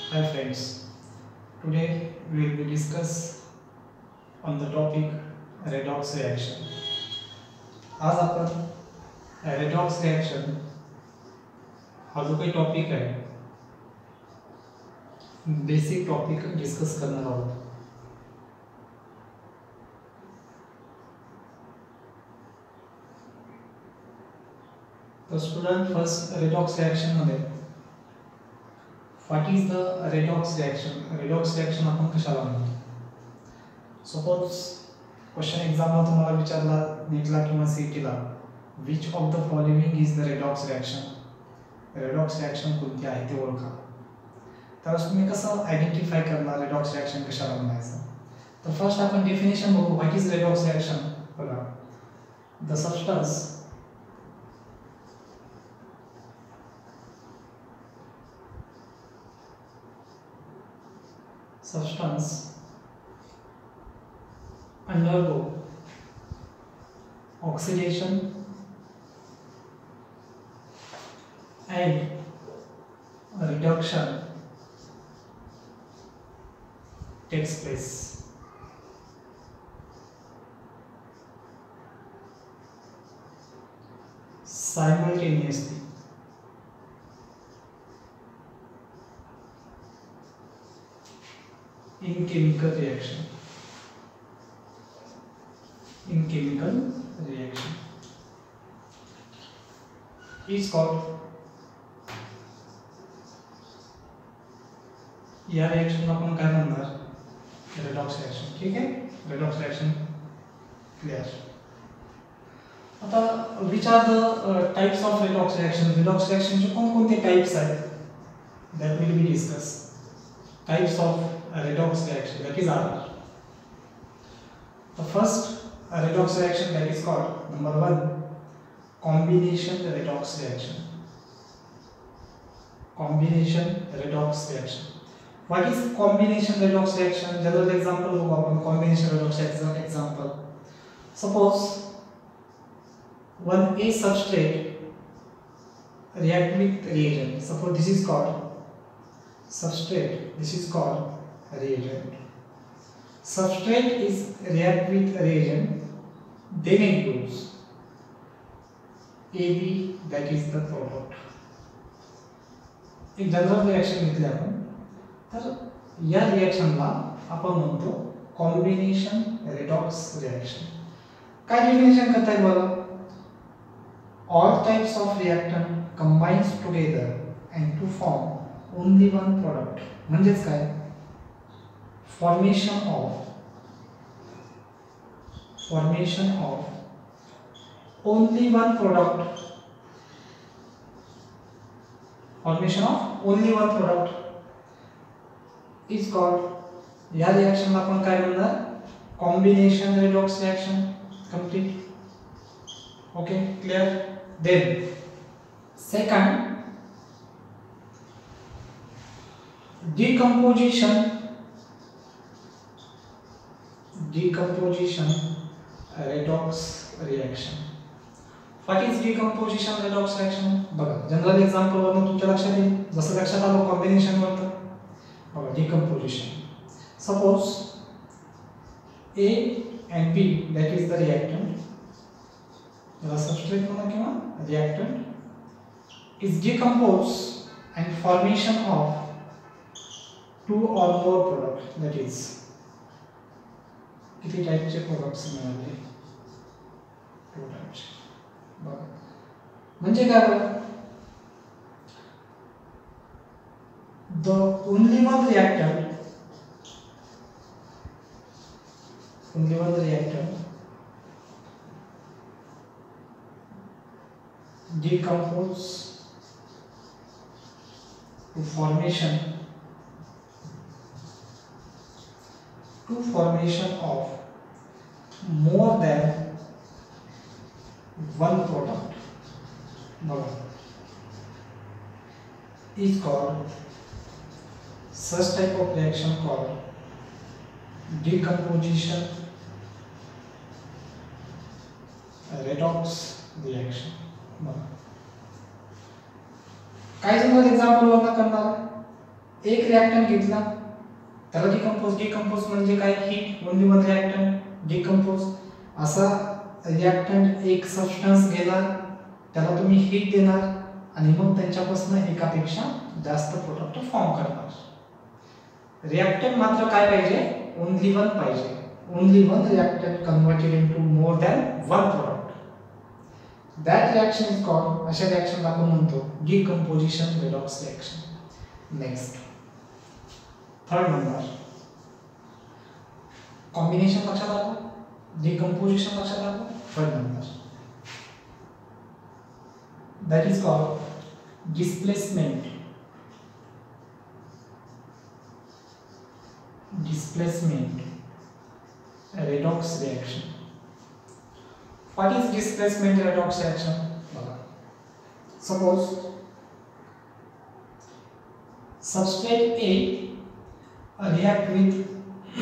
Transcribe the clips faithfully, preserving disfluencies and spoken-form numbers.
Hi friends, today we will be discuss on the topic redox reaction. आज आपण redox reaction हा जो काही टॉपिक आहे बेसिक टॉपिक डिस्कस करणार आहोत. तर स्टुडंट फर्स्ट redox reaction मध्ये what is the redox reaction? redox reaction आपण कशाला म्हणतो? सपोज क्वेश्चन एग्जाम ला तुम्हाला विचारला नीटला किंवा सीईटीला which of the following is the redox reaction? redox reaction कोणती आहे ते ओळखा. तर तुम्ही कसं आयडेंटिफाय करणार redox reaction कशाला म्हणायचं? तर फर्स्ट आपण डेफिनेशन बघू. What is redox reaction? बघा, the substance substance undergo oxidation and reduction takes place. Simultaneously. In chemical reaction. In chemical reaction is called. या रिएक्शन आपण काय म्हणणार? redox reaction. ठीक आहे, redox reaction क्लियर. आता which are the uh, types of redox reaction? redox reaction चे कोणकोणते types आहेत? that will be discussed. types of a redox reaction, that is R. The first a redox reaction that is called number one combination redox reaction. Combination redox reaction. What is combination redox reaction? General example of combination redox reaction example. Suppose one A substrate react with reagent. Suppose this is called substrate. This is called reagent. Substrate is react with reagent, then it gives A B, that is the product. एक general reaction घेतली आपण, तर या रिएक्शनला आपण म्हणतो combination redox reaction. काय definition करता येईल बघा? All types of reactant combines together and to form only one product. म्हणजेच काय? formation of formation of only one product formation of only one product is called. या रिएक्शन ला आपण काय म्हणणार? Combination redox reaction. Complete. Okay, clear. Then second decomposition decomposition redox reaction. What is decomposition redox reaction? बघा, general example वरून तुमच्या लक्षात येईल. जसं लक्षात आलं कॉम्बिनेशन वरतं. बघा, decomposition. Suppose A and B, that is the reactant, the substrate म्हणा किंवा reactant is decomposed and formation of two or more products. That is किती टाइपचे प्रोडक्ट्स मिळाले? Two types. बघा, म्हणजे काय बघा, the only one reactant only one reactant decompose to formation to formation of more than one product. बघा, is called such type of reaction called decomposition redox reaction. बघा, काय जनरल एग्जांपल वरनं करणार? एक रिएक्टंट घेतला त्याला डिकंपोज डिकंपोज म्हणजे काय heat only one reactant decompose असा रिएक्टंट एक सबस्टन्स घेणार त्याला तुम्ही हीट देणार आणि मग त्यांच्यापासून एकापेक्षा जास्त प्रोडक्ट फॉर्म करणार रिएक्टंट मात्र काय पाहिजे ओनली वन पाहिजे only one reactant converted into more than one product that reaction is called अशा रिएक्शनला आपण म्हणतो decomposition redox reaction next third number combination लक्षात आलं डिकंपोजिशन लक्षात आलं third number that is called displacement displacement redox reaction what is displacement redox reaction suppose substrate A react with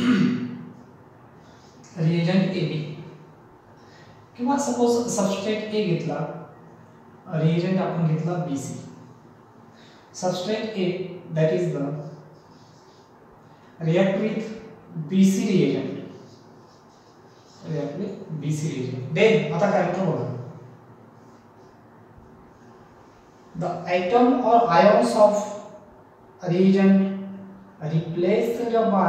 reagent A B किंवा suppose substrate A घेतला reagent आपण घेतला B C substrate A that is the react with B C reagent react with B C reagent then आता काय होतं बघा the atom or ions of reagent replaced by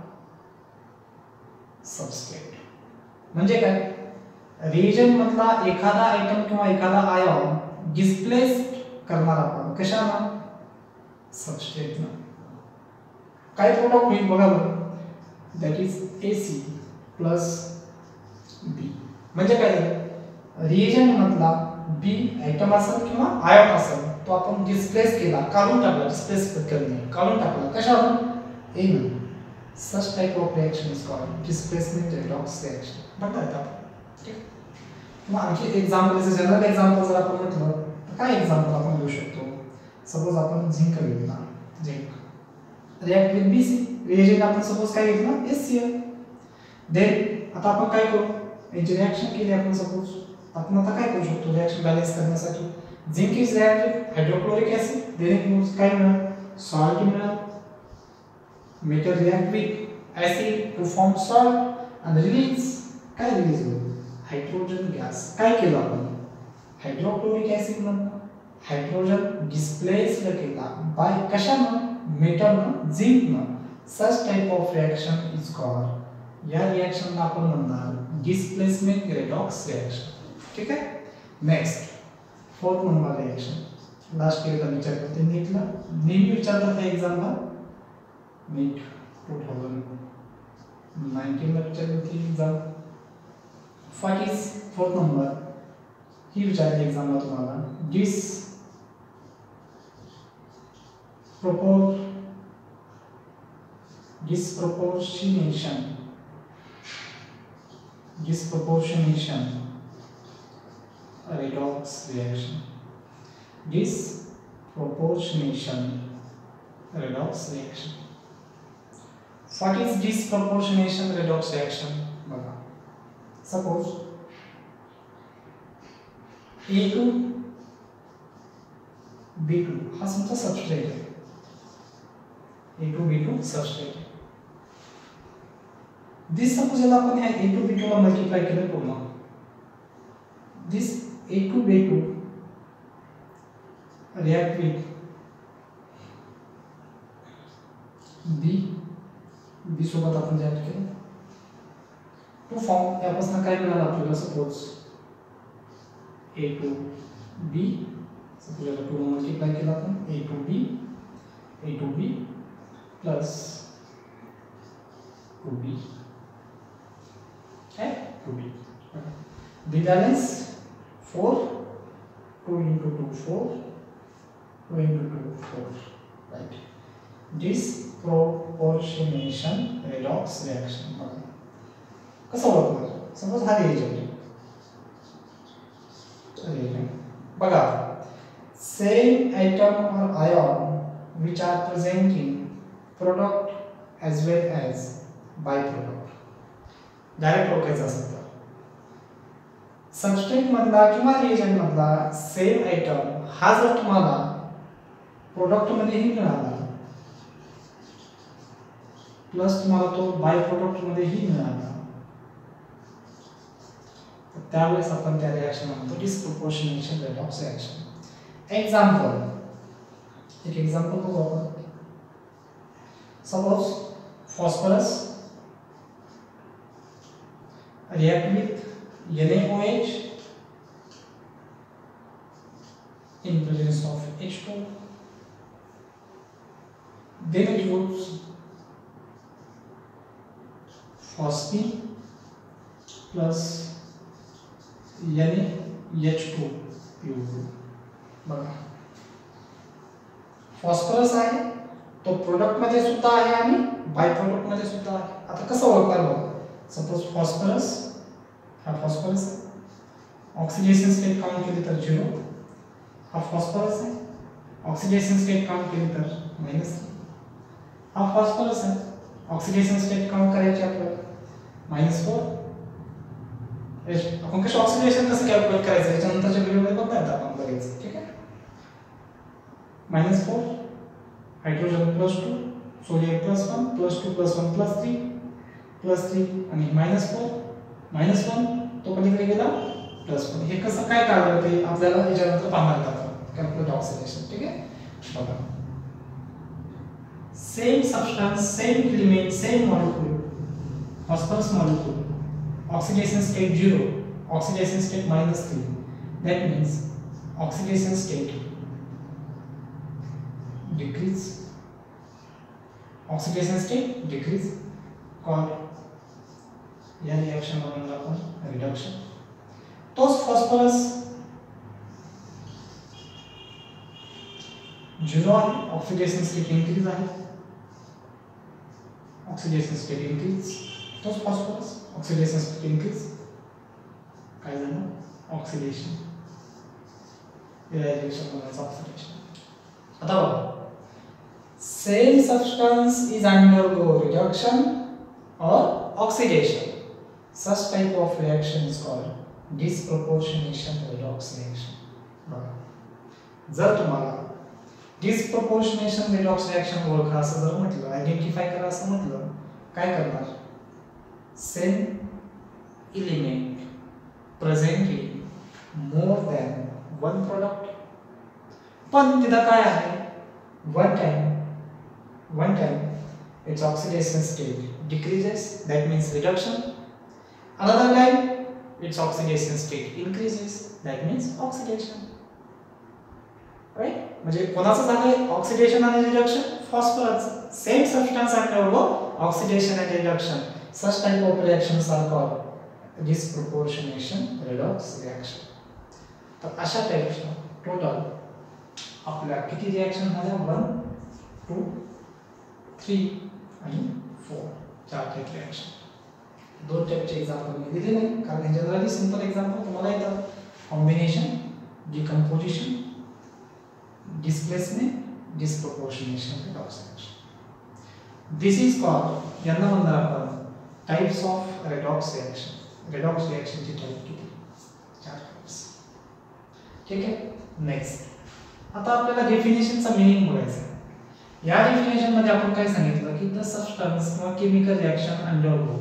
substrate म्हणजे काय reagent मधला एखादा आयटम किंवा एखादा आयन डिस्प्लेस करणार आपण कशाने सबस्ट्रेट ने काय प्रोडक्ट होईल बघा बरं that is AC plus B म्हणजे काय रिएजंट मधला B आयटम असेल किंवा आयन असेल तो आपण डिस्प्लेस केला काढून टाकला डिस्प्लेस करणे काढून टाकला कशाने A ने such type of reaction is called displacement redox reaction बघता ठीक किंवा आणखी एक्झाम्पल जनरल एक्झाम्पल जर आपण म्हटलं तर काय एक्झाम्पल आपण घेऊ शकतो सपोज आपण झिंक घेतला zinc react with BC reagent आपण सपोज काय घेतला एससीएल देन आता आपण काय करू याची रिएक्शन केली आपण सपोज आपण आता काय करू शकतो रिएक्शन बॅलन्स करण्यासाठी zinc is react with hydrochloric acid then काय मिळणार सॉल्ट मिळणार metal react with acid to form salt and release काय रिलीज होईल हायड्रोजन गॅस काय केलं आपण हायड्रोक्लोरिक ऍसिड मधून हायड्रोजन डिस्प्लेस्ड केला बाय कशाने मेटलनं झिंकनं such type of reaction is called या रिएक्शनला आपण म्हणणार डिस्प्लेसमेंट रेडॉक्स रिएक्शन ठीक आहे next fourth number reaction last year का विचार करते नीटला नेहमी विचारतात त्या एक्झामला नीट टू थाउजंड नाइनटीन ला विचारली होती exam what is fourth number ही विचारली एग्जामला तुम्हाला dis propor disproportionation disproportionation redox reaction disproportionation redox reaction what is disproportionation redox reaction बघा suppose A two B two हा समजा सबस्ट्रेट आहे A two B two substrate आहे दिस सपोज याला आपण ह्या A टू B टू ला multiply केलं पूर्ण this A two B two react with B B सोबत आपण ऍड केलं टू फॉर्म यापासून काय मिळालं आपल्याला suppose A two B suppose याला टू मल्टिप्लाय केला आपण A two B A two B plus two B है two B B balance four two into two four two into two four right disproportionation redox reaction कसं ओळखणार सपोज हा reagent reagent बघा same atom or ion which are present in product as well as byproduct direct ओळखायचं असतं substrate मधला किंवा reagent मधला सेम आयटम हा जर तुम्हाला प्रोडक्ट मध्ये ही मिळाला प्लस तुम्हाला तो बाय प्रोडक्ट मध्येही मिळाला, तर त्यावेळेस आपण त्या रिएक्शन म्हणतो डिस्प्रोपोर्शनेशन रेडॉक्स रिएक्शन. एक्झाम्पल, एक एक्झाम्पल बघू आपण. Suppose phosphorus react with NaOH in presence of H two, then it gives phosphine plus NaH two pure. बघा, फॉस्फरस आहे तो प्रोडक्ट मध्ये सुद्धा आहे आणि बाय प्रोडक्ट मध्ये सुद्धा आहे. आता कसं ओळखणार बघा. सपोज फॉस्फरस, हा फॉस्फरस आहे, ऑक्सिडेशन स्टेट काउंट केली तर झिरो. हा फॉस्फरस आहे, ऑक्सिडेशन स्टेट काउंट केली तर मायनस. हा फॉस्फरस आहे, ऑक्सिडेशन स्टेट काउंट करायची आपल्याला मायनस फोर. आपण कसं ऑक्सिडेशन कसं कॅल्क्युलेट करायचं याच्यानंतरच्या व्हिडिओमध्ये बघूयात आपण बघायचं. ठीक आहे. Minus four, hydrogen plus two, sodium plus one, plus two plus one plus three, plus three आणि मायनस फोर, मायनस वन तो पलीकडे गेला प्लस वन. हे कसं काय काढलं ते आपल्याला याच्यानंतर पाहणार आहोत. Calculate oxidation. ठीक आहे. बघा, same substance, same element, same molecule, phosphorus molecule, oxidation state zero, oxidation state minus three. That means oxidation state decrease, oxidation state decrease called या रिएक्शन म्हणून आपण रिडक्शन. तोच फॉस्फरस झिरो आहे, ऑक्सिडेशन स्टेट इन्क्रीज आहे, oxidation state increase, तोच phosphorus oxidation state increase, काय झालं oxidation, reaction म्हणायचं ऑक्सिडेशन. आता बघा, same substance is undergo reduction और oxidation. Such type of reaction is called disproportionation redox reaction. बघा, जर तुम्हाला disproportionation redox reaction ओळखा असं जर म्हटलं, आयडेंटिफाय करा असं म्हटलं, काय करणार? Same element present in more than one product. पण तिथं काय आहे? One time, one time its oxidation state decreases, that means reduction. Another time its oxidation state increases, that means oxidation. Right? म्हणजे कोणाचं झालंय ऑक्सिडेशन आणि reduction? Phosphorus. Same substance undergo oxidation and reduction. Such type of reactions are called disproportionation redox reaction. तर अशा टाइपच्या total आपल्या किती reaction झाल्या? One, two, three आणि फोर. चार टाइप रिएक्शन. दोन टाइपचे एक्झाम्पल मी दिले नाही कारण हे जनरली सिंपल एक्झाम्पल तुम्हाला येतात. Combination, decomposition, displacement, disproportionation redox reaction. This is called, यांना म्हणणार आपण types of redox reaction. Redox रिएक्शनची टाइप किती? चार टाइप्स. ठीक आहे. नेक्स्ट, आता आपल्याला डेफिनेशनचा मीनिंग बघायचं आहे. या डेफिनेशन मध्ये आपण काय सांगितलं की द सबस्टन्स किंवा chemical reaction undergo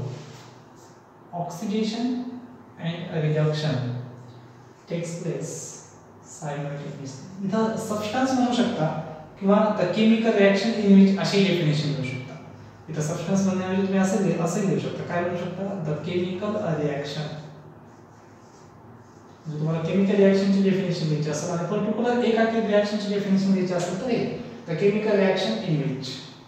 oxidation and reduction takes place simultaneously. इथं सबस्टन्स म्हणू शकता किंवा the chemical reaction in which अशी डेफिनेशन देऊ शकता. इथं सबस्टन्स म्हणण्याऐवजी तुम्ही असे असे देऊ शकता. काय म्हणू शकता? The chemical reaction. जर तुम्हाला केमिकल रिएक्शनची डेफिनेशन द्यायची असेल आणि पर्टिक्युलर एका रिएक्शनची डेफिनेशन द्यायची असेल तर the chemical reaction in which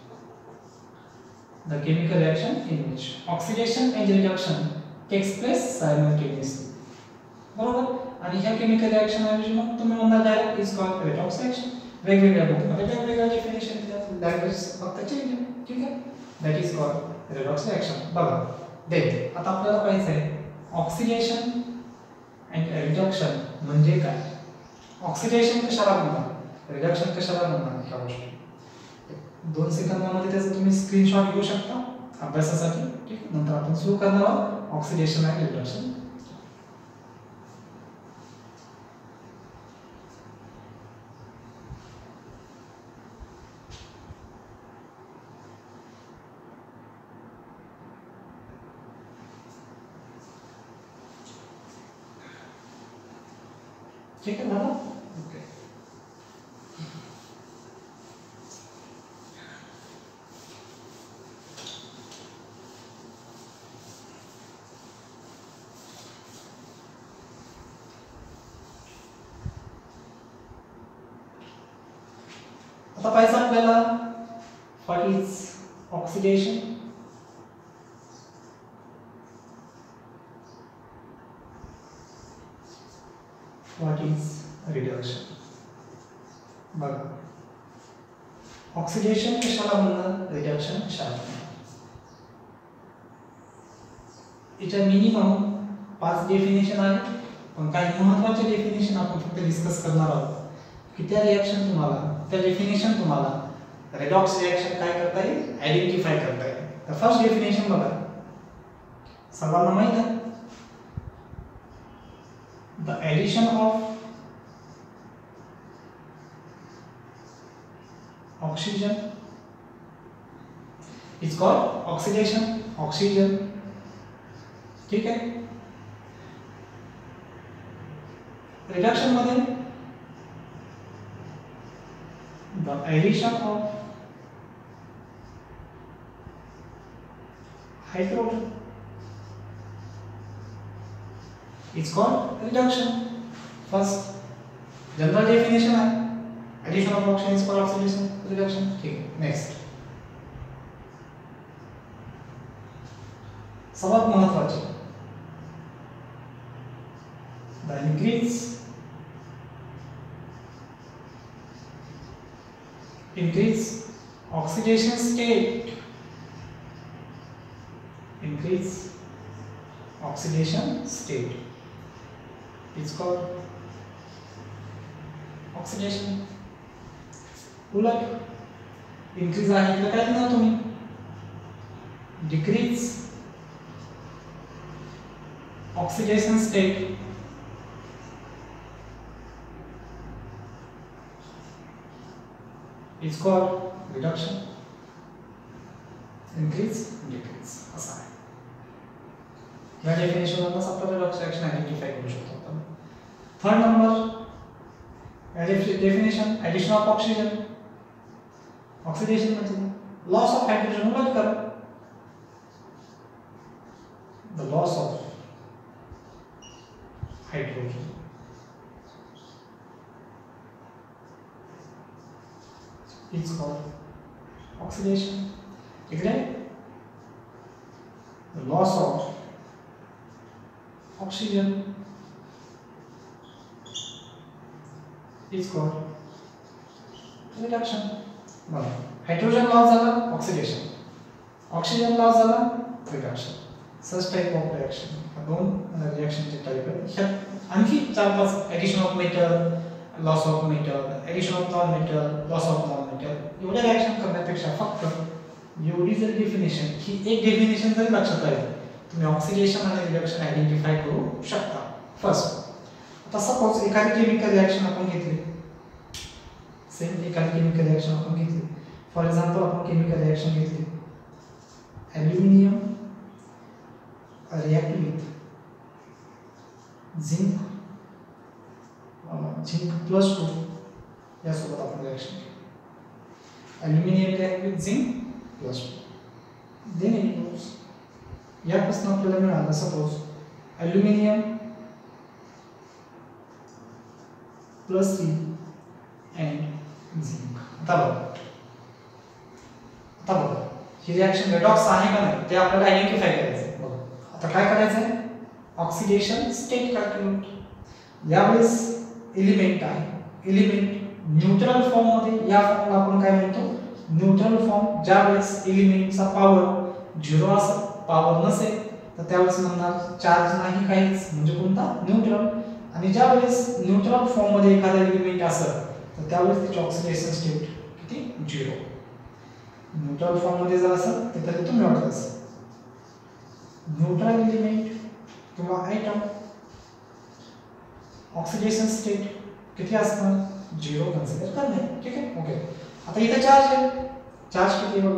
the chemical reaction in which oxidation and reduction takes place simultaneously. बरोबर. आणि ह्या केमिकल रिएक्शन ऐवजी मग तुम्ही म्हणता direct is called redox reaction. वेगवेगळ्या बुकमध्ये वेगवेगळ्या डेफिनेशन दिल्यात, लँग्वेज फक्त चेंज आहे. ठीक आहे. That is called redox reaction. बघा, देन आता आपल्याला पाहिजे आहे ऑक्सिडेशन अँड रिडक्शन म्हणजे काय? ऑक्सिडेशन कशाला म्हणतात, रिडक्शन कशाला म्हणतात, ह्या गोष्टी दोन सेकंदामध्ये त्याचा तुम्ही स्क्रीनशॉट घेऊ शकता अभ्यासासाठी. ठीक. नंतर आपण सुरू करणार आहोत ऑक्सिडेशन अँड रिडक्शन. ठीक आहे दादा. ओके. आता पाहिजे आपल्याला what is oxidation, what is reduction. बघा ऑक्सिडेशन कशाला म्हणतात, रिडक्शन कशाला म्हणतात. याच्या मिनिमम पाच डेफिनेशन आहे, पण काही महत्त्वाचे डेफिनेशन आपण फक्त डिस्कस करणार आहोत की त्या रिएक्शन तुम्हाला, त्या डेफिनेशन तुम्हाला रेडॉक्स रिएक्शन काय करता येईल, आयडेंटिफाय करता येईल. तर फर्स्ट डेफिनेशन बघा, सर्वांना माहित आहे, the addition of oxygen is called oxidation. Oxygen, ठीक आहे. रिडक्शन मध्ये the addition of hydrogen is called reduction. First general definition है, addition of oxygen is called oxidation, reduction. ठीक है. नेक्स्ट सर्वात महत्वाचे, the increase increase oxidation state, increase oxidation state is called oxidation. उलट increase आहे तर काय लिहिणार तुम्ही, decrease oxidation state is called reduction. Increase, decrease असा आहे. या डेफिनेशन वरून आपण रिडक्स रिएक्शन आयडेंटिफाय करू शकतो आपण. Third number definition, addition of oxygen. Oxidation म्हणजे लॉस ऑफ हाइड्रोजन. उलट करा, the loss of hydrogen is called oxidation. इकडे the loss of oxygen is called reduction. बघा हायड्रोजन लॉस झाला ऑक्सिडेशन, ऑक्सिजन लॉस झाला reduction. Such type of reaction, दोन रिएक्शनचे type आहेत. आणखी चार पाच, addition of metal, loss of metal, addition of non metal, loss of non metal, एवढे रिएक्शन करण्यापेक्षा फक्त एवढी जर डेफिनेशन, ही एक डेफिनेशन जर लक्षात आली तुम्ही ऑक्सिडेशन आणि रिडक्शन आयडेंटिफाय करू शकता. फर्स्ट, आता सपोज एखादी केमिकल रिएक्शन आपण घेतली, सेम एखादी केमिकल रिएक्शन आपण घेतली, फॉर एक्झाम्पल आपण केमिकल रिएक्शन घेतली, aluminium react with zinc, zinc plus two यासोबत आपण रिएक्शन केली. Aluminium react with zinc plus two, then it goes. यापासून आपल्याला मिळालं suppose aluminium plus three and zinc. आता बघा, आता बघा ही रिएक्शन रेडॉक्स आहे का नाही ते आपल्याला आयडेंटिफाय करायचं. बघा आता काय करायचं आहे, ऑक्सिडेशन स्टेट कॅल्क्युलेट. यावेळेस एलिमेंट आहे, एलिमेंट न्यूट्रल फॉर्म मध्ये, या फॉर्मला आपण काय म्हणतो न्यूट्रल फॉर्म. ज्या वेळेस एलिमेंटचा पॉवर झिरो असेल, पॉवर नसेल तर त्यावेळेस म्हणणार चार्ज नाही काहीच, म्हणजे कोणता न्यूट्रल. आणि ज्या वेळेस न्यूट्रल फॉर्म मध्ये एखादा एलिमेंट असेल तर त्यावेळेस त्याची ऑक्सिडेशन स्टेट किती, झिरो. न्यूट्रल फॉर्म मध्ये जर असेल तर तरी तुम्ही वाटत असेल न्यूट्रल एलिमेंट किंवा आयटम ऑक्सिडेशन स्टेट किती असणार, झिरो कन्सिडर करणे. ठीक आहे. ओके. आता इथे चार्ज आहे, चार्ज किती बघा,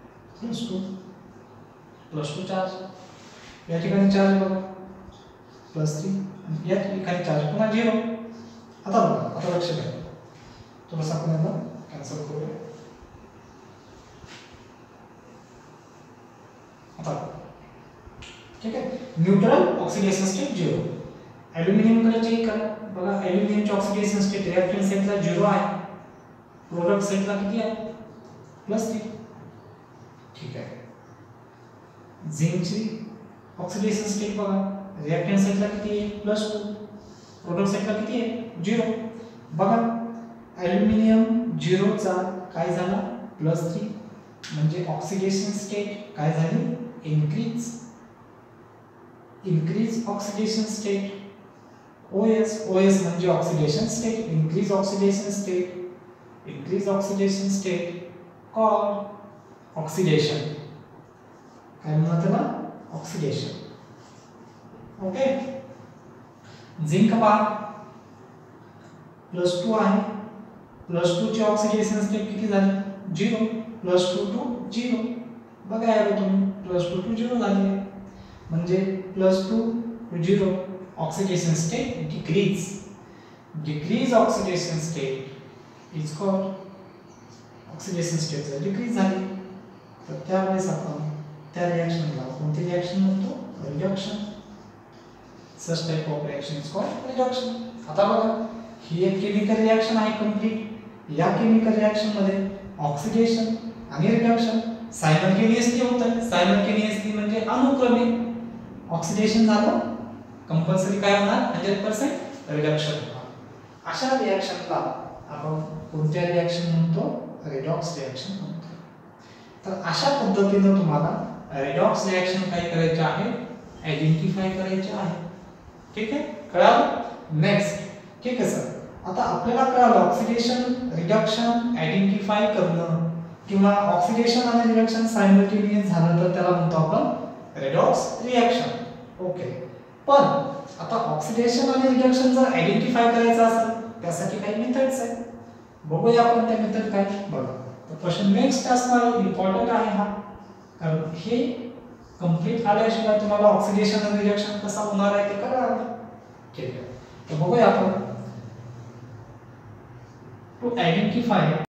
plus two, plus two charge. या ठिकाणी चार्ज बघा प्लस थ्री, या ठिकाणी चार्ज पुन्हा झिरो. आता बघा, आता लक्ष द्या, थोडंसं आपण याला कॅन्सल करूया. आता ठीक आहे, neutral oxidation state zero. Aluminium कडे चेक करा. बघा, ॲल्युमिनियमची ऑक्सिडेशन स्टेट रिएक्टंट साइडला झिरो आहे, प्रोडक्ट साइडला किती आहे? Plus three. ठीक आहे. झिंकची ऑक्सिडेशन स्टेट बघा, रिएक्टंट साइडला किती आहे? प्लस टू, प्रोडक्ट साइडला किती आहे? झिरो. बघा, ॲल्युमिनियम झिरोचा काय झाला? प्लस थ्री, म्हणजे ऑक्सिडेशन स्टेट काय झाली? Increase. Increase oxidation state. OS, OS म्हणजे oxidation state, increase oxidation state, increase oxidation state called oxidation. काय म्हणतात त्याला? ऑक्सिडेशन. ओके. झिंक पहा, प्लस टू आहे, प्लस टू ची ऑक्सिडेशन स्टेट किती झाली? Zero. Plus two to zero. बघा यार तुम्ही, प्लस टू टू झिरो झाली, म्हणजे plus two to zero, oxidation state decrease. Decrease oxidation state is called oxidation state decrease झाली. तर त्यावेळेस आपण त्या रिएक्शनला कोणती रिएक्शन म्हणतो? Reduction. Such type of reaction is called reduction. आता बघा, ही एक केमिकल रिएक्शन आहे कंप्लीट. या केमिकल रिएक्शन मध्ये ऑक्सिडेशन आणि रिडक्शन सायमल्टेनियसली होत आहे. सायमल्टेनियसली म्हणजे अनुक्रमिक. ऑक्सिडेशन झालं, कंपल्सरी काय होणार? हंड्रेड पर्सेंट रिडक्शन होणार. अशा रिएक्शनला आपण कोणत्या रिएक्शन म्हणतो? रेडॉक्स रिएक्शन म्हणतो. तर अशा पद्धतीने तुम्हाला रेडॉक्स रिएक्शन काय करायचे आहे? आयडेंटिफाय करायचे आहे. ठीक आहे, कळालं? नेक्स्ट. ठीक आहे सर, आता आपल्याला कळालं ऑक्सिडेशन, रिडक्शन आयडेंटिफाय करणं किंवा ऑक्सिडेशन आणि रिडक्शन सायमल्टेनियस झालं तर त्याला म्हणतो आपण रेडॉक्स रिएक्शन. ओके. पण आता ऑक्सिडेशन आणि रिडक्शन जर आयडेंटिफाय करायचं असेल त्यासाठी काही मेथड्स आहेत. बघूया आपण त्या मेथड काय. बघा, तर क्वेश्चन नेक्स्ट असणार इम्पॉर्टंट आहे हा, कारण हे कंप्लीट आल्याशिवाय तुम्हाला ऑक्सिडेशन आणि रिडक्शन कसा होणार आहे ते कळणार नाही. ठीक आहे, तर बघूया आपण. To identify